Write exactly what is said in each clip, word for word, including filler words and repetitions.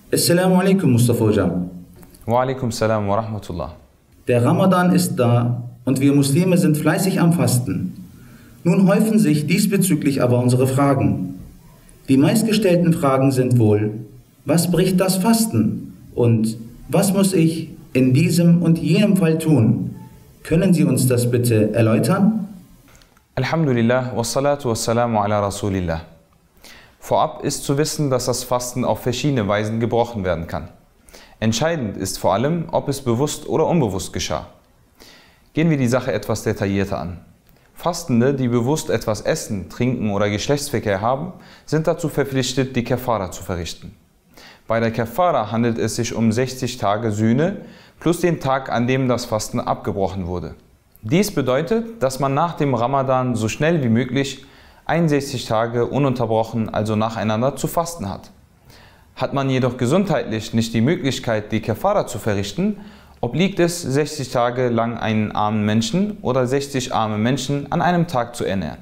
Assalamu alaikum, Mustafa Hocam. Wa alaikum salam wa rahmatullah. Der Ramadan ist da und wir Muslime sind fleißig am Fasten. Nun häufen sich diesbezüglich aber unsere Fragen. Die meistgestellten Fragen sind wohl: Was bricht das Fasten? Und was muss ich in diesem und jenem Fall tun? Können Sie uns das bitte erläutern? Alhamdulillah, wassalatu wassalamu ala Rasulillah. Vorab ist zu wissen, dass das Fasten auf verschiedene Weisen gebrochen werden kann. Entscheidend ist vor allem, ob es bewusst oder unbewusst geschah. Gehen wir die Sache etwas detaillierter an. Fastende, die bewusst etwas essen, trinken oder Geschlechtsverkehr haben, sind dazu verpflichtet, die Kafara zu verrichten. Bei der Kafara handelt es sich um sechzig Tage Sühne plus den Tag, an dem das Fasten abgebrochen wurde. Dies bedeutet, dass man nach dem Ramadan so schnell wie möglich einundsechzig Tage ununterbrochen, also nacheinander, zu fasten hat. Hat man jedoch gesundheitlich nicht die Möglichkeit, die Kafara zu verrichten, obliegt es, sechzig Tage lang einen armen Menschen oder sechzig arme Menschen an einem Tag zu ernähren.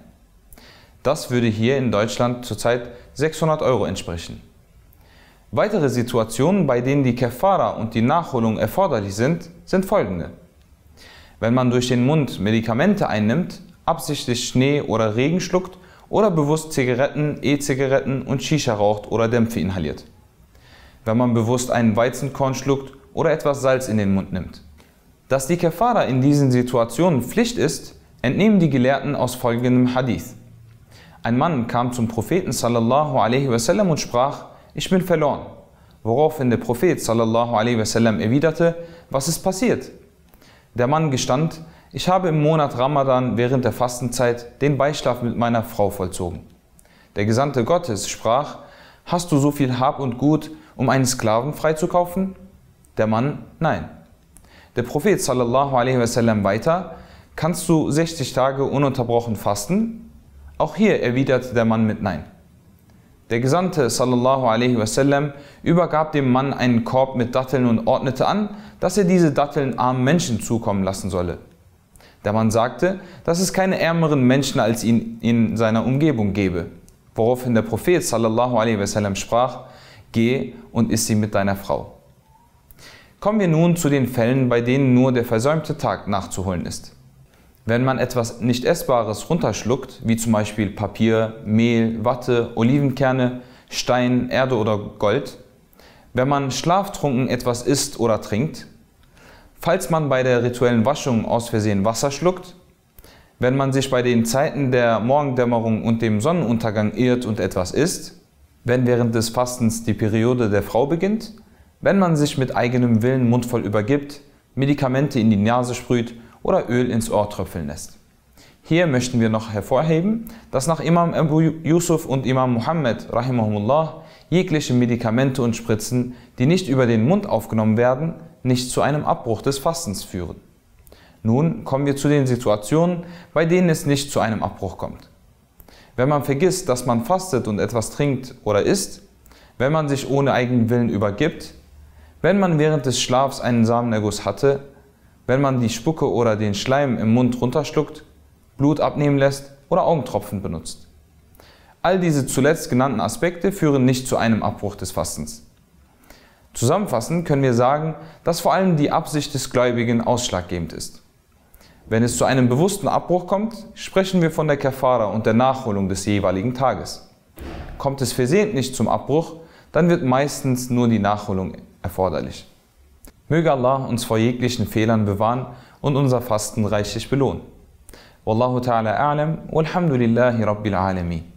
Das würde hier in Deutschland zurzeit sechshundert Euro entsprechen. Weitere Situationen, bei denen die Kafara und die Nachholung erforderlich sind, sind folgende. Wenn man durch den Mund Medikamente einnimmt, absichtlich Schnee oder Regen schluckt oder bewusst Zigaretten, E-Zigaretten und Shisha raucht oder Dämpfe inhaliert. Wenn man bewusst einen Weizenkorn schluckt oder etwas Salz in den Mund nimmt. Dass die Kafara in diesen Situationen Pflicht ist, entnehmen die Gelehrten aus folgendem Hadith. Ein Mann kam zum Propheten sallallahu alaihi wasallam und sprach: Ich bin verloren. Woraufhin der Prophet sallallahu alaihi wasallam erwiderte: Was ist passiert? Der Mann gestand: Ich habe im Monat Ramadan während der Fastenzeit den Beischlaf mit meiner Frau vollzogen. Der Gesandte Gottes sprach: Hast du so viel Hab und Gut, um einen Sklaven freizukaufen? Der Mann: Nein. Der Prophet sallallahu alaihi wasallam weiter: Kannst du sechzig Tage ununterbrochen fasten? Auch hier erwiderte der Mann mit Nein. Der Gesandte sallallahu alaihi wasallam übergab dem Mann einen Korb mit Datteln und ordnete an, dass er diese Datteln armen Menschen zukommen lassen solle. Der Mann sagte, dass es keine ärmeren Menschen als ihn in seiner Umgebung gebe, woraufhin der Prophet sallallahu alaihi wasallam sprach: Geh und iss sie mit deiner Frau. Kommen wir nun zu den Fällen, bei denen nur der versäumte Tag nachzuholen ist. Wenn man etwas nicht Essbares runterschluckt, wie zum Beispiel Papier, Mehl, Watte, Olivenkerne, Stein, Erde oder Gold, wenn man schlaftrunken etwas isst oder trinkt, falls man bei der rituellen Waschung aus Versehen Wasser schluckt, wenn man sich bei den Zeiten der Morgendämmerung und dem Sonnenuntergang irrt und etwas isst, wenn während des Fastens die Periode der Frau beginnt, wenn man sich mit eigenem Willen mundvoll übergibt, Medikamente in die Nase sprüht oder Öl ins Ohr tröpfeln lässt. Hier möchten wir noch hervorheben, dass nach Imam Abu Yusuf und Imam Muhammad rahimahumullah jegliche Medikamente und Spritzen, die nicht über den Mund aufgenommen werden, nicht zu einem Abbruch des Fastens führen. Nun kommen wir zu den Situationen, bei denen es nicht zu einem Abbruch kommt. Wenn man vergisst, dass man fastet und etwas trinkt oder isst, wenn man sich ohne eigenen Willen übergibt, wenn man während des Schlafs einen Samenerguss hatte, wenn man die Spucke oder den Schleim im Mund runterschluckt, Blut abnehmen lässt oder Augentropfen benutzt. All diese zuletzt genannten Aspekte führen nicht zu einem Abbruch des Fastens. Zusammenfassend können wir sagen, dass vor allem die Absicht des Gläubigen ausschlaggebend ist. Wenn es zu einem bewussten Abbruch kommt, sprechen wir von der Kafara und der Nachholung des jeweiligen Tages. Kommt es versehentlich zum Abbruch, dann wird meistens nur die Nachholung erforderlich. Möge Allah uns vor jeglichen Fehlern bewahren und unser Fasten reichlich belohnen. Wallahu ta'ala a'lam, walhamdulillahi rabbil alamin.